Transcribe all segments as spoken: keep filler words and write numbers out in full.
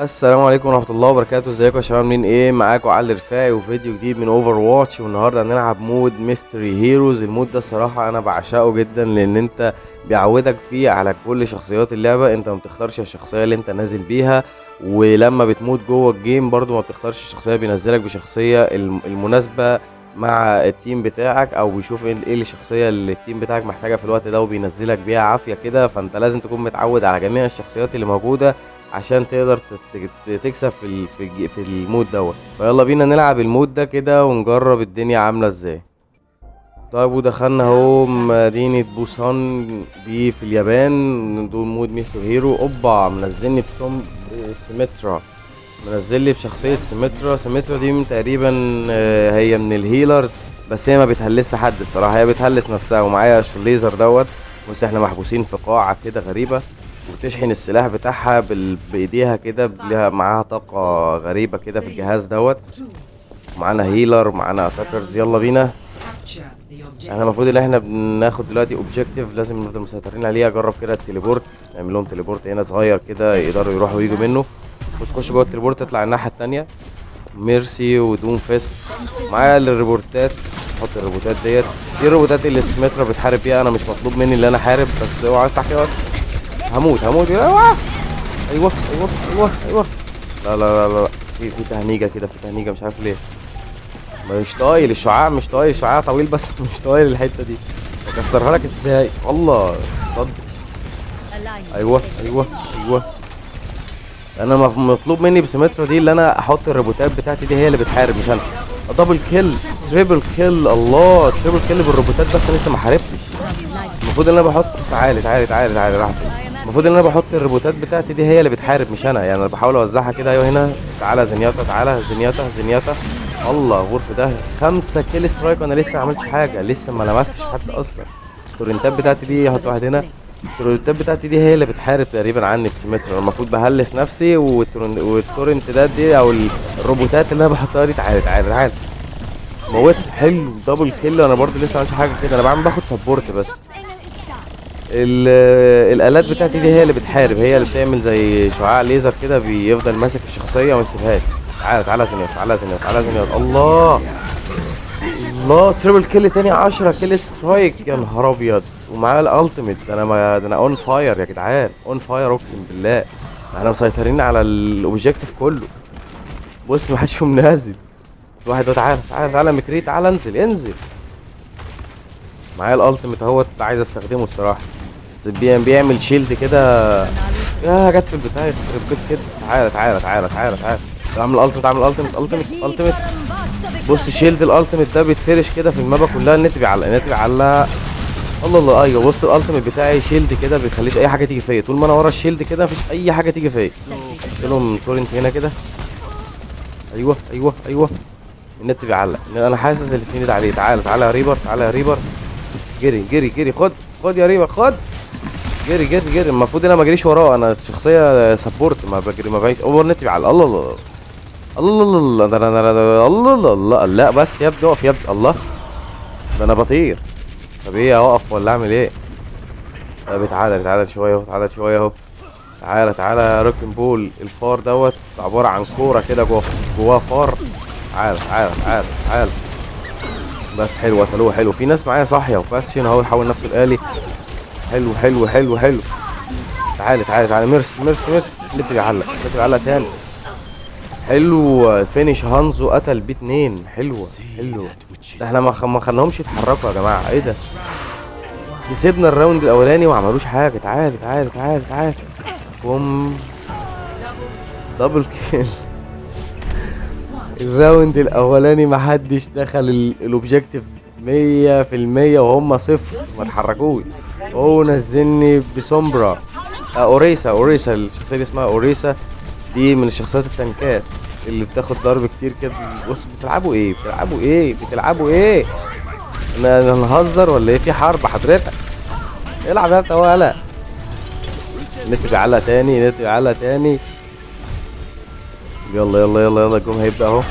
السلام عليكم ورحمة الله وبركاته. ازيكم يا شباب؟ عاملين ايه؟ معاكم علي رفاعي وفيديو جديد من اوفر واتش. والنهارده هنلعب مود ميستري هيروز. المود ده الصراحة انا بعشقه جدا لان انت بيعودك فيه على كل شخصيات اللعبة. انت ما بتختارش الشخصية اللي انت نازل بيها، ولما بتموت جوه الجيم برضو ما بتختارش الشخصية، بينزلك بشخصية الم- المناسبة مع التيم بتاعك، او بيشوف ايه ايه الشخصية اللي التيم بتاعك محتاجها في الوقت ده وبينزلك بيها عافية كده. فانت لازم تكون متعود على جميع الشخصيات اللي موجودة عشان تقدر تت- تت- تكسب في ال- في الج- في المود دوت. فيلا بينا نلعب المود ده كده ونجرب الدنيا عاملة ازاي. طيب ودخلنا اهو مدينة بوسان دي في اليابان. دول مود ميستر هيرو. اوبا منزلني بسم سيمترا، منزل لي بشخصية سيمترا. سيمترا دي من تقريبا آه، هي من الهيلرز، بس هي ما بتهلسش حد الصراحة، هي بتهلس نفسها. ومعايا الليزر دوت. بص احنا محبوسين في قاعة كده غريبة، وتشحن السلاح بتاعها بال... بايديها كده، ليها معاها طاقة غريبة كده في الجهاز دوت. معانا هيلر ومعانا اتاكرز. يلا بينا. احنا المفروض ان احنا بناخد دلوقتي اوبجيكتيف لازم نفضل مسيطرين عليه. اجرب كده التليبورت، نعمل لهم تليبورت هنا صغير كده يقدروا يروحوا ويجوا منه، وتخش جوه التليبورت تطلع الناحية التانية. ميرسي ودوم فيست. معايا الروبوتات، نحط الروبوتات ديت. دي الروبوتات اللي سميترا بتحارب بيها. انا مش مطلوب مني ان انا احارب، بس اوعى افتح كده بس. هموت هموت. اوعى. ايوه ايوه ايوه ايوه. لا لا لا لا، في في تهنيجه كده، في تهنيجه مش عارف ليه. مش طايل الشعاع، مش طايل الشعاع طويل بس مش طايل الحته دي. اكسرها لك ازاي؟ الله صد. ايوه ايوه ايوه. انا مف- مطلوب مني بسيمترا دي اللي انا احط الروبوتات بتاعتي دي هي اللي بتحارب مش انا. دبل كيل، تريبل كيل. الله، تريبل كيل بالروبوتات، بس أنا لسه ما حاربتش. المفروض ان انا بحط، تعالي تعالي تعالي تعالي راح فين. المفروض ان انا بحط الروبوتات بتاعتي دي هي اللي بتحارب مش انا، يعني انا بحاول اوزعها كده. ايوه هنا. تعالى زنياتا، تعالى زنياتا زنياتا. الله غرف ده. خمسة كيل سترايك وانا لسه ما عملتش حاجه، لسه ما لمستش حد اصلا. التورنتات بتاعتي دي هحط واحد هنا. التورنتات بتاعتي دي هي اللي بتحارب تقريبا عني بسيمترا. أنا المفروض بهلس نفسي، والتورن- والتورنتات دي او ال- الروبوتات اللي انا بحطها دي. تعالى تعالى تعالى. موت. حلو دبل كيل. انا برضو لسه ما عملتش حاجه كده، انا بعمل باخد سبورت بس. ال- الالات بتاعتي دي هي اللي بتحارب، هي اللي بتعمل زي شعاع ليزر كده بيفضل ماسك الشخصيه وما يسيبهاش. تعالى تعالى زنيوت، تعالى زنيوت، تعالى زنيوت. الله الله، تريبل كيل تاني. عشرة كيل سترايك، يا نهار ابيض. ومعاه الالتيميت. ده انا ما ده انا اون فاير يا جدعان، اون فاير اقسم بالله. احنا مسيطرين على الاوبجيكتيف كله. بص ما حدش فيهم نازل. واحد ده. تعالى تعالى تعالى مكري، تعالى انزل انزل. معايا الالتيميت اهوت، عايز استخدمه الصراحه، بس بي- بيعمل شيلد كده. يا جت في البتاع يخرب بيت كده. تعالى تعالى تعالى تعالى تعالى. اعمل التيميت، اعمل التيميت التيميت التيميت. بص شيلد الالتيميت ده بيتفرش كده في المابا كلها. النت بيعلق، النت بيعلق. الله الله. ايوه بص الالتيميت بتاعي شيلد كده، بيخليش اي حاجه تيجي فيا. طول ما انا ورا الشيلد كده مفيش اي حاجه تيجي فيا. قلت لهم تورنت هنا كده. ايوه ايوه ايوه. النت بيعلق. انا حاسس الاثنين ده عليه. تعالى تعالى يا ريبر، تعالى يا ريبر. جري جري جري. خد خد يا ريبر خد. جري جري جري. المفروض انا ما اجريش وراه، انا شخصيه سبورت، ما بجري ما بعيش. اوفر نت بيعلق. الله الله الله الله الله. ده انا ده أنا- ده- الله الله الله. لا بس يا ابني اقف يا ابني. الله، ده انا بطير. طب ايه، اوقف ولا اعمل ايه؟ طب تعالى تعالى شويه اهو، تعالى شويه اهو. تعالى تعالى يا روكن بول. الفار دوت عباره عن كوره كده جوه، جواه فار. تعالى تعالى تعالى تعالى. بس حلو قتلوه. حلو. في ناس معايا صاحيه وباسيون اهو يحول نفسه الالي. حلو حلو حلو حلو. تعالى تعالى تعالى. ميرس ميرس ميرس. النت بيعلق، النت بيعلق تاني. حلو. فينيش هانزو قتل بيه اتنين. حلوه حلوه. ده احنا ما خ- ما خلناهمش يتحركوا يا جماعه. ايه ده؟ كسبنا الراوند الاولاني وما عملوش حاجه. تعالى تعالى تعالى تعالى. بوم. دبل كيل. الراوند الاولاني ما حدش دخل ال- الاوبجيكتيف مية في المية وهم صفر ما اتحركوش. هو نزلني بسومبرا. آه اوريسا. اوريسا الشخصيه دي اسمها اوريسا. دي من الشخصيات التنكات اللي بتاخد ضرب كتير كده. بص بتلعبوا ايه بتلعبوا ايه بتلعبوا ايه؟ انا أنا نهزر ولا ايه؟ في حرب حضرتك. العب يا انت ولا. النت بيعلق تاني، النت بيعلق تاني. يلا يلا يلا يلا. الجون هيبدأ اهو.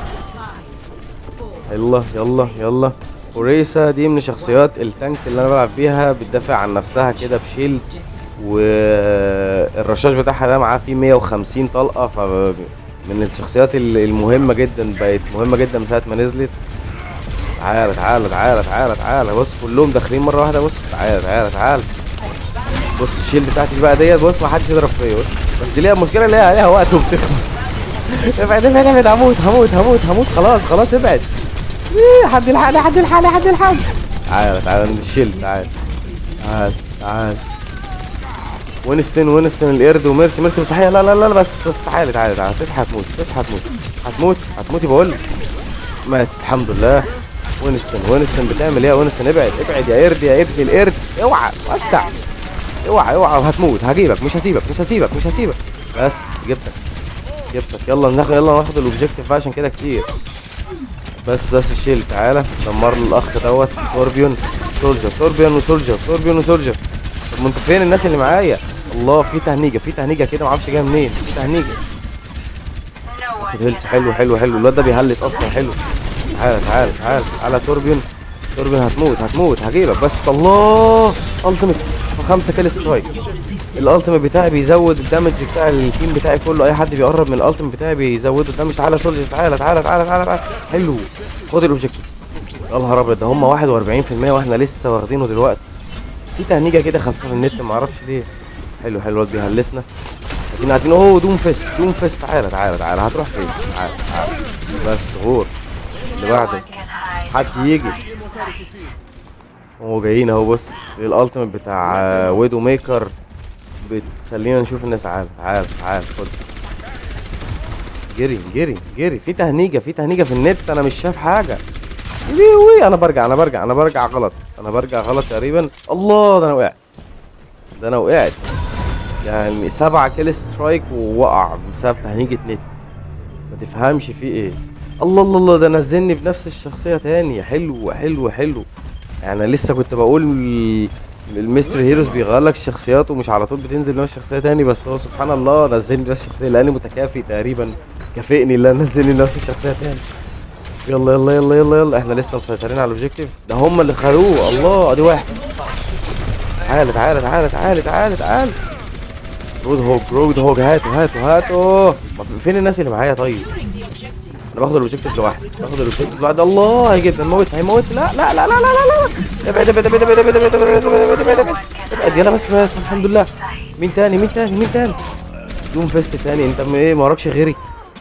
يلا يلا يلا. اوريسا دي من شخصيات التانك اللي انا بلعب بيها، بتدافع عن نفسها كده بشيلد والرشاش بتاعها ده معاه فيه مية وخمسين طلقه، ف من الشخصيات المهمه جدا، بقت مهمه جدا من ساعه ما نزلت. تعالى تعالى تعالى تعالى تعالى بص كلهم داخلين مره واحده. بص تعالى تعالى تعالى بص الشيل بتاعتي بقى ديت. بص ما حدش يضرب فيا. بص بس ليها المشكله اللي هي عليها وقت وبتخلص. ابعد ابعد ابعد هموت هموت هموت هموت خلاص خلاص ابعد. حد يلحقني حد يلحقني حد يلحقني. تعالى تعالى الشيل. تعالى تعالى تعالى وينستون وينستون القرد وميرسي ميرسي مسيحيه. لا لا لا بس بس تعالى تعالى تعالى تصحى هتموت تصحى هتموت هتموت هتموتي بقول لك. مات الحمد لله. وينستون وينستون بتعمل ايه يا وينستون؟ ابعد ابعد يا قرد يا ابن القرد. اوعى وسع اوعى اوعى هتموت. هجيبك مش هسيبك مش هسيبك مش هسيبك. بس جبتك جبتك. يلا ناخد يلا ناخد الاوبجيكتيف بقى عشان كده كتير. بس بس الشيل. تعالى دمر له الاخ دوت. توربيون سولجر توربيون وسولجر توربيون وسولجر. طب ما انتوا فين الناس اللي معايا؟ الله في تهنيجه في تهنيجه كده معرفش جايه منين. في تهنيجه. هيلث حلو حلو حلو. الواد ده بيهلت اصلا حلو. تعالى تعالى تعالى تعالى توربيون توربيون هتموت هتموت هجيبك. بس الله التيميت خمسة كيل سترايك. الالتيميت بتاعي بيزود الدمج بتاع التيم بتاعي كله. اي حد بيقرب من الالتيميت بتاعي بيزوده الدمج. تعالى سولجر تعالى تعالى تعالى تعالى تعالى. حلو خد الاوبجيكتيف. يا نهار ابيض ده هم واحد واربعين في المية واحنا لسه واخدينه دلوقتي. في تهنيجه كده خفيفه من النت معرفش ليه. حلو حلو الواد بيهلسنا. قاعدين قاعدين اوه دوم فيست دوم فيست. تعالى تعالى تعالى هتروح فين؟ تعالى تعالى بس غور اللي بعده حد يجي. هو جايين اهو. بص الالتيميت بتاع ويدو ميكر بتخلينا نشوف الناس. تعالى تعالى تعالى خد. جري جري جري. في تهنيجه في تهنيجه في النت انا مش شايف حاجه. وي انا برجع انا برجع انا برجع غلط انا برجع غلط تقريبا. الله ده انا وقعت ده انا وقعت يعني سبعة كيل سترايك ووقع بسبب تهنيجة نت ما تفهمش فيه ايه. الله الله الله ده نزلني بنفس الشخصية تاني. حلو حلو حلو. يعني لسه كنت بقول المستر هيروز بيغير لك الشخصيات ومش على طول بتنزل نفس الشخصية تاني، بس هو سبحان الله نزلني نفس الشخصية لاني متكافئ تقريبا. كافئني اللي نزلني نفس الشخصية تاني. يلا يلا يلا يلا يلا احنا لسه مسيطرين على الاوبجيكتيف. ده هم اللي خدوه. الله ادي واحد. تعالى تعالى تعالى تعالى تعالى تعالى رود هوج رود هوج. هاتوا هاتوا هاتوا. فين الناس اللي معايا طيب؟ انا باخد الاوبجيكتيف لوحدي باخد الاوبجيكتيف لوحدي. الله هيجيب هيموت هيموت. لا لا لا لا لا لا ابعد ابعد ابعد ابعد ابعد ابعد ابعد ابعد ابعد. يلا بس مات الحمد لله. مين تاني مين تاني مين تاني؟ دوم فيست تاني. انت ايه ما وراكش غيري؟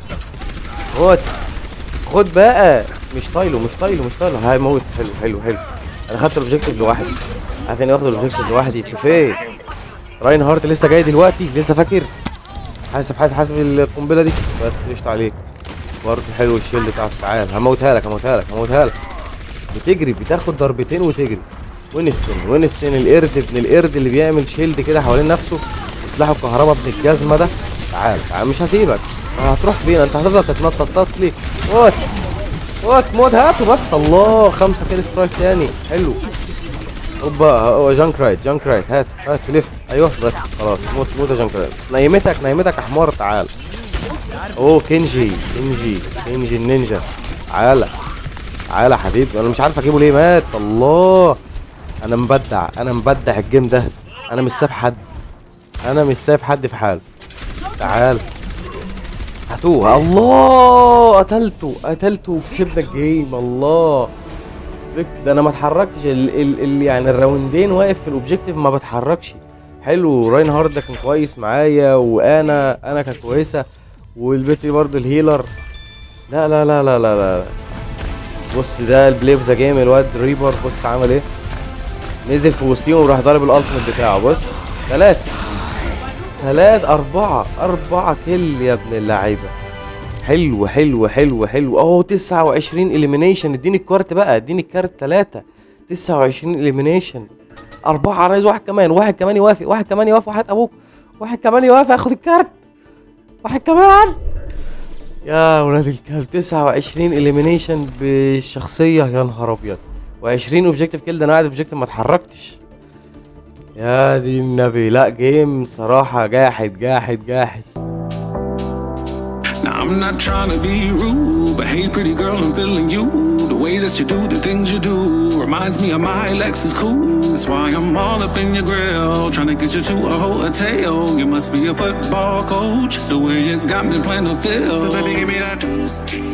خد خد بقى. مش طايله مش طايله مش طايله. هيموت. حلو حلو حلو. انا خدت الاوبجيكتيف لوحدي. عارف اني واخد الاوبجيكتيف لوحدي. كفايه. راين هارت لسه جاي دلوقتي لسه فاكر. حاسب حاسب حاسب القنبله دي بس. قشطه عليك برضه. حلو الشيل بتاعك. تعال هموتها لك هموتها لك هموتها لك. بتجري بتاخد ضربتين وتجري. وينستون وينستون القرد ابن القرد اللي بيعمل شيلد كده حوالين نفسه وسلاحه الكهرباء ابن الجزمه ده. تعال تعال مش هسيبك. هتروح فين انت؟ هتفضل تتنطط لي. موت موت موت. هاته بس. الله خمسة كيل سترايك تاني. حلو. اوبا هو جانك رايت جانك رايت. هات هات لف. ايوه بس خلاص. موت موت يا جانك رايت. نيمتك نيمتك يا حمار. تعال. اوه كينجي كينجي كينجي النينجا. تعالى تعالى حبيبي. انا مش عارف اجيبه ليه. مات. الله انا مبدع انا مبدع الجيم ده. انا مش سايب حد انا مش سايب حد في حاله. تعال هاتوه. الله قتلته قتلته وكسبنا الجيم. الله ده انا ما اتحركتش. ال ال ال يعني الراوندين واقف في الاوبجيكتيف ما بتحركش. حلو. راين هارد ده كان كويس معايا وانا انا كانت كويسه والبيت برضه الهيلر. لا لا لا لا لا لا. بص ده البلاي اوف ذا جيم الواد ريبر. بص عمل ايه؟ نزل في وسطيهم وراح ضارب الالتيميت بتاعه. بص ثلاث ثلاث أربعة أربعة كيل يا ابن اللعيبة. حلو حلو حلو حلو. اهو تسعة وعشرين اليمينيشن. اديني الكارت بقى اديني الكارت. ثلاثة تسعة وعشرين اليمينيشن. أربعة عايز واحد كمان واحد كمان يوافق واحد كمان يوافق. وحياة أبوك واحد كمان يوافق. اخد الكارت. واحد كمان يا ولاد الكلب. تسعة وعشرين اليمينيشن بالشخصية. يا نهار أبيض. وعشرين اوبجيكتيف كيل. ده أنا قاعد اوبجيكتيف ما اتحركتش. يا دي النبي. لا جيم صراحة جاحد جاحد جاحد. I'm not trying to be rude, But hey, pretty girl, I'm feeling you. The way that you do the things you do reminds me of my Lexus cool. That's why I'm all up in your grill, trying to get you to a hotel. You must be a football coach, the way you got me playing the field. So baby, give me that.